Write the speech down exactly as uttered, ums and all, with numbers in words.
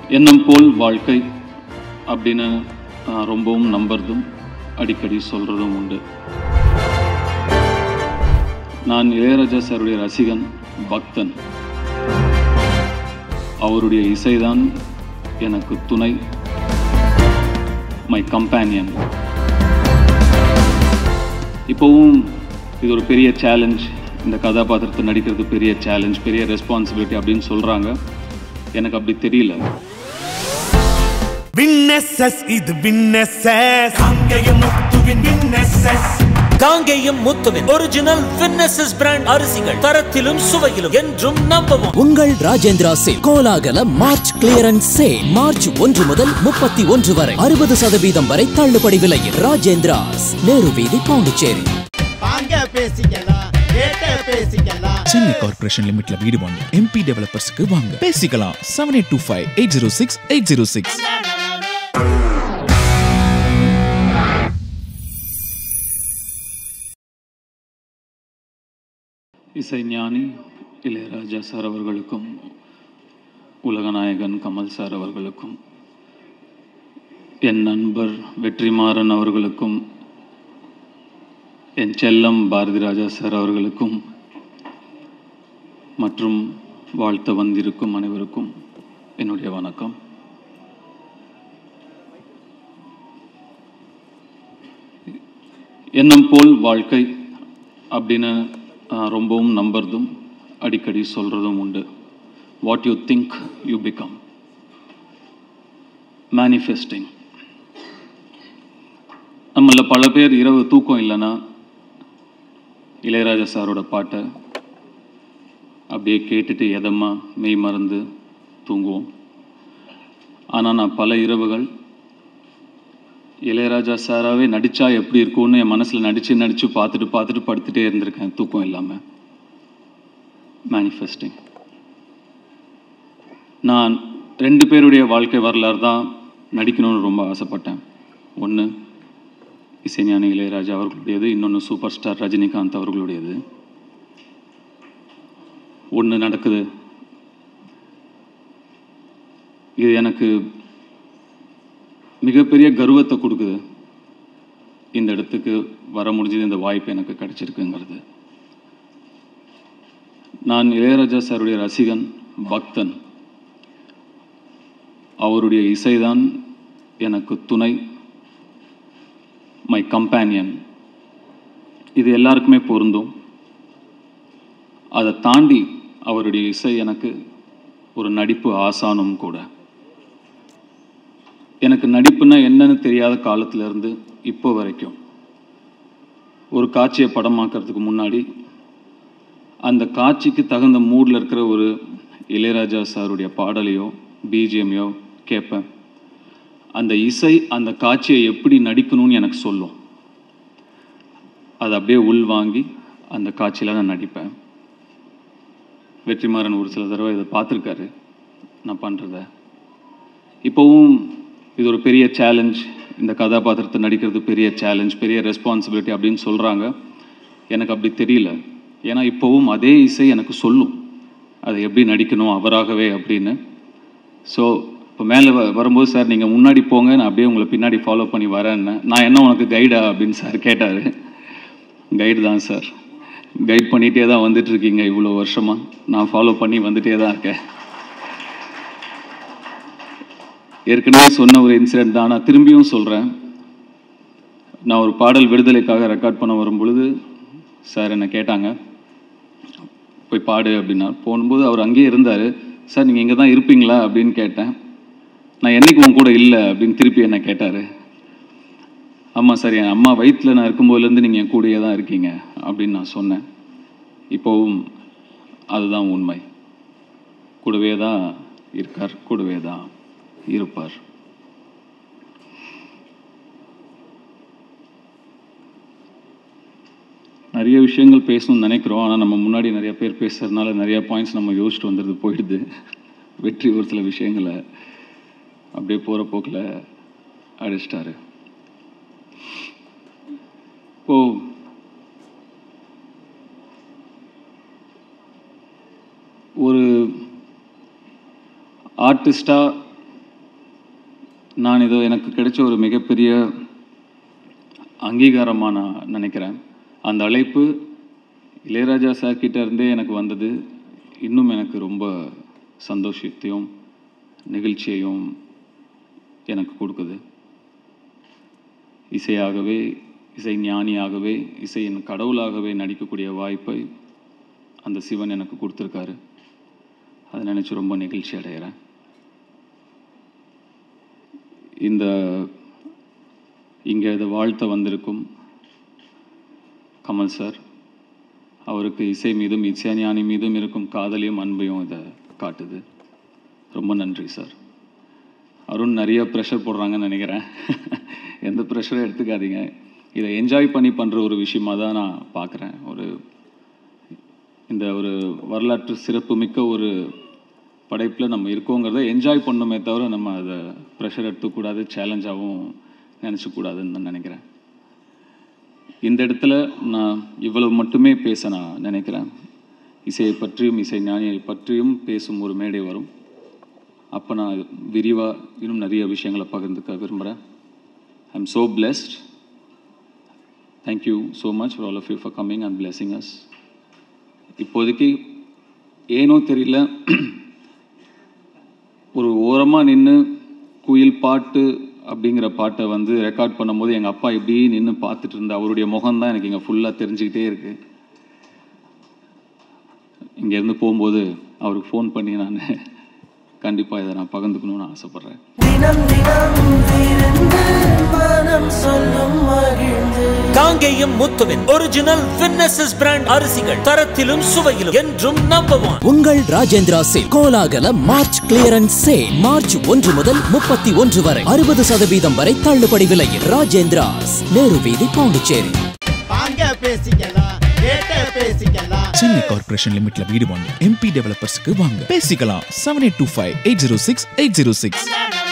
எண்ணம் போல் வாழ்க்கை அப்படின்னு ரொம்பவும் நம்புறதும் அடிக்கடி சொல்கிறதும் உண்டு. நான் இளையராஜா சாருடைய ரசிகன், பக்தன். அவருடைய இசைதான் எனக்கு துணை, மை கம்பேனியன். இப்போவும் இது ஒரு பெரிய சேலஞ்ச், இந்த கதாபாத்திரத்தை நடிக்கிறது பெரிய சேலஞ்ச், பெரிய ரெஸ்பான்சிபிலிட்டி அப்படின்னு சொல்கிறாங்க. எனக்கு அப்படி தெரியல. வின்னெஸ்ஸஸ் இது வின்னெஸ்ஸஸ் காங்கேயம் முத்துவின் வின்னெஸ்ஸஸ் காங்கேயம் முத்துவின் ஒரிஜினல் வின்னெஸ்ஸஸ் பிராண்ட் அரிசிகள் தரத்திலும் சுவையிலும் என்றும் நம்பவும். உங்கள் ராஜேந்திரா சேல் கோலாகல மார்ச் கிளியரன்ஸ் சேல் மார்ச் ஒன்று முதல் முப்பத்தி ஒன்று வரை அறுபது சதவீதம் வரை தள்ளுபடி விலையில். ராஜேந்திராஸ், நேரு வீதி, பாண்டிச்சேரி. சென்னை கார்ப்பரேஷன் லிமிட்ல வீடு வாங்க எம்பி டெவலப்பர்ஸ்க்கு வாங்க பேசிக்கலாம். Seven eight two five eight zero six eight zero six. இசைஞானி இளையராஜா சார் அவர்களுக்கும் உலகநாயகன் கமல் சார் அவர்களுக்கும் என் நண்பர் வெற்றிமாறன் அவர்களுக்கும் என் செல்லம் பாரதி ராஜா சார் அவர்களுக்கும் மற்றும் வாழ்த்த வந்திருக்கும் அனைவருக்கும் என்னுடைய வணக்கம். எண்ணம் போல் வாழ்க்கை அப்படின்னு ரொம்பவும் நம்புறதும் அடிக்கடி சொல்கிறதும் உண்டு. What you think you become. Manifesting. நம்மள பல பேர் இரவு தூக்கம் இல்லைன்னா இளையராஜா சாரோட பாட்டை அப்படியே கேட்டுட்டு எதமா மெய் மறந்து தூங்குவோம். ஆனால் நான் பல இரவுகள் இளையராஜா சாராகவே நடித்தா எப்படி இருக்கும்னு என் மனசில் நடித்து நடித்து பார்த்துட்டு பார்த்துட்டு படுத்துகிட்டே இருந்திருக்கேன் தூக்கம் இல்லாமல். மேனிஃபெஸ்டிங். நான் ரெண்டு பேருடைய வாழ்க்கை வரலாறு தான் நடிக்கணும்னு ரொம்ப ஆசைப்பட்டேன். ஒன்று இசைஞானி இளையராஜா அவர்களுடையது, இன்னொன்று சூப்பர் ஸ்டார் ரஜினிகாந்த் அவர்களுடையது. ஒன்று நடக்குது. இது எனக்கு மிகப்பெரிய கர்வத்தை கொடுக்குது. இந்த இடத்துக்கு வர முடிஞ்சது, இந்த வாய்ப்பு எனக்கு கிடைச்சிருக்குங்கிறது. நான் இளையராஜா சாருடைய ரசிகன், பக்தன். அவருடைய இசைதான் எனக்கு துணை, மை கம்பேனியன். இது எல்லாருக்குமே பொருந்தும். அதை தாண்டி அவருடைய இசை எனக்கு ஒரு நடிப்பு ஆசானும் கூட. எனக்கு நடிப்புனா என்னன்னு தெரியாத காலத்திலேருந்து இப்போ வரைக்கும் ஒரு காட்சியை படமாக்கிறதுக்கு முன்னாடி அந்த காட்சிக்கு தகுந்த மூடில் இருக்கிற ஒரு இளையராஜா சாருடைய பாடலையோ பிஜிஎம்மையோ கேட்பேன். அந்த இசை அந்த காட்சியை எப்படி நடிக்கணும்னு எனக்கு சொல்லும். அதை அப்படியே உள்வாங்கி அந்த காட்சியில் நான் நடிப்பேன். வெற்றிமாறன் ஒரு சில தடவை இதை பார்த்துருக்காரு நான் பண்ணுறத. இப்போவும் இது ஒரு பெரிய சேலஞ்ச், இந்த கதாபாத்திரத்தை நடிக்கிறது பெரிய சேலஞ்ச், பெரிய ரெஸ்பான்சிபிலிட்டி அப்படின்னு சொல்கிறாங்க. எனக்கு அப்படி தெரியல. ஏன்னா இப்போவும் அதே இசை எனக்கு சொல்லும் அதை எப்படி நடிக்கணும் அவராகவே அப்படின்னு. ஸோ இப்போ மேலே வ வரும்போது சார் நீங்கள் முன்னாடி போங்க, நான் அப்படியே உங்களை பின்னாடி ஃபாலோ பண்ணி வரேன்னு. நான் என்ன உனக்கு கைடா அப்படின்னு சார் கேட்டார். கைடு தான் சார், கைட் பண்ணிகிட்டே தான் வந்துட்டுருக்கீங்க இவ்வளோ வருஷமாக. நான் ஃபாலோ பண்ணி வந்துகிட்டே தான் இருக்கேன். ஏற்கனவே சொன்ன ஒரு இன்சிடெண்ட் தான், நான் திரும்பியும் சொல்கிறேன். நான் ஒரு பாடல் விடுதலைக்காக ரெக்கார்ட் பண்ண வரும் பொழுது சார் என்னை கேட்டாங்க போய் பாடு அப்படின்னா. போகும்போது அவர் அங்கேயே இருந்தார். சார் நீங்கள் இங்கே தான் இருப்பீங்களா அப்படின்னு கேட்டேன். நான் என்றைக்கு உன் கூட இல்லை அப்படின்னு திருப்பி என்னை கேட்டார். ஆமாம் சார், என் அம்மா வயிற்றில் நான் இருக்கும்போதுலேருந்து நீங்கள் என் கூடயே தான் இருக்கீங்க அப்படின்னு நான் சொன்னேன். இப்போவும் அதுதான் உண்மை. கூடவே தான் இருக்கார், கூடவே தான் இருப்பார். நிறைய விஷயங்கள் பேசணும்னு நினைக்கிறோம். ஆனால் நம்ம முன்னாடி நிறைய பேர் பேசுறதுனால நிறைய பாயிண்ட்ஸ் நம்ம யோசிச்சுட்டு வந்துடுது போயிடுது. வெற்றி ஒரு சில விஷயங்களை அப்படியே போகிற போக்கில் அடிச்சிட்டாரு. இப்போ ஒரு ஆர்டிஸ்டாக நான் இதோ எனக்கு கிடைச்ச ஒரு மிகப்பெரிய அங்கீகாரமாக நான் நினைக்கிறேன். அந்த அழைப்பு இளையராஜா சார் கிட்ட இருந்தே எனக்கு வந்தது. இன்னும் எனக்கு ரொம்ப சந்தோஷத்தையும் நிகழ்ச்சியையும் எனக்கு கொடுக்குது. இசையாகவே, இசை ஞானியாகவே, இசையின் கடவுளாகவே நடிக்கக்கூடிய வாய்ப்பை அந்த சிவன் எனக்கு கொடுத்துருக்காரு. அதை நினச்சி ரொம்ப நிகழ்ச்சி அடைகிறேன். இந்த இங்கே இதை வாழ்த்த வந்திருக்கும் கமல் சார், அவருக்கு இசை மீதும் இசைஞானி மீதும் இருக்கும் காதலையும் அன்பையும் இதை காட்டுது. ரொம்ப நன்றி சார். அருண் நிறைய ப்ரெஷர் போடுறாங்கன்னு நினைக்கிறேன். எந்த ப்ரெஷரும் எடுத்துக்காதீங்க. இதை என்ஜாய் பண்ணி பண்ணுற ஒரு விஷயமாக தான் நான் பார்க்குறேன். ஒரு இந்த ஒரு வரலாற்று சிறப்பு மிக்க ஒரு படைப்பில் நம்ம இருக்கோங்கிறத என்ஜாய் பண்ணணுமே தவிர நம்ம அதை ப்ரெஷர் எடுத்துக்கூடாது, சேலஞ்சாகவும் நினச்சக்கூடாதுன்னு நான் நினைக்கிறேன். இந்த இடத்துல நான் இவ்வளவு மட்டுமே பேச நான் நினைக்கிறேன். இசையை பற்றியும் இசை ஞானியை பற்றியும் பேசும் ஒரு மேடை வரும். அப்போ நான் விரிவாக இன்னும் நிறைய விஷயங்களை பகிர்ந்துக்க விரும்புகிறேன். I am so blessed. Thank you so much for all of you for coming and blessing us. இப்போதைக்கு ஏனோ தெரியல, ஒரு ஓரமாக நின்று குயில் பாட்டு அப்படிங்கிற பாட்டை வந்து ரெக்கார்ட் பண்ணும்போது எங்கள் அப்பா இப்படி நின்று பார்த்துட்டு இருந்த அவருடைய முகம்தான் எனக்கு இங்கே ஃபுல்லாக தெரிஞ்சுக்கிட்டே இருக்குது. இங்கேருந்து போகும்போது அவருக்கு ஃபோன் பண்ணி நான் கண்டிப்பாக இதை நான் பகிர்ந்துக்கணும்னு ஆசைப்பட்றேன். காங்கேயம் முத்துவின் ஒரிஜினல் வின்னசஸ் பிராண்ட் அரிசிகள் தரத்திலும் சுவையிலும் என்றும் நம்பர் ஒன். உங்கள் ராஜேந்திரா சில்க் கோலாகல மார்ச் கிளியரன்ஸ் சேல் மார்ச் ஒன்று முதல் முப்பத்தி ஒன்று வரை அறுபது சதவீதம் வரை தள்ளுபடி விலையில். ராஜேந்திராஸ், நேரு வீதி, பாண்டிச்சேரி. சென்னை கார்ப்பரேஷன் லிமிட்ல வீடு வாங்க எம்பி டெவலப்பர்ஸ்க்கு வாங்க. பேசிக்கலாம் seven eight two five eight zero six eight zero six.